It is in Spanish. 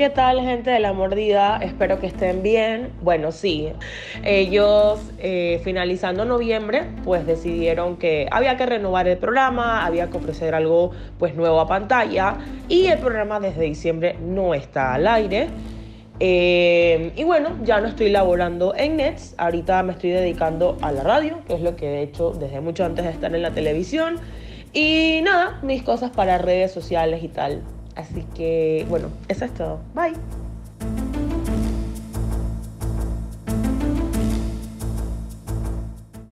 ¿Qué tal, gente de La Mordida? Espero que estén bien. Bueno, sí, ellos finalizando noviembre, pues decidieron que había que renovar el programa, había que ofrecer algo pues nuevo a pantalla y el programa desde diciembre no está al aire. Y bueno, ya no estoy laborando en Nets, ahorita me estoy dedicando a la radio, que es lo que he hecho desde mucho antes de estar en la televisión. Y nada, mis cosas para redes sociales y tal. Así que, bueno, eso es todo. Bye.